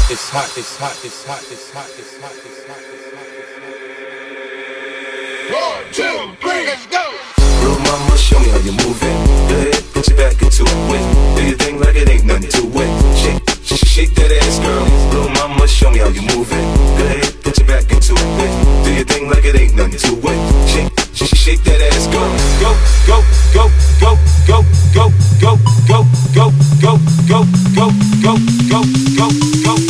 it's hot, it's hot, it's hot, it's hot, it's hot, it's hot, it's hot, it's hot. 1, 2, 3, let's go. Little mama, show me how you move it. Go ahead, put your back into it with. Do your thing like it ain't nothing to it. Shake that ass, girl. Little mama, show me how you move it. Go ahead, put your back into it with. Do your thing like it ain't nothing to it. Shake that ass, go, go, go, go, go, go, go, go, go, go, go, go, go, go, go, go, go, go.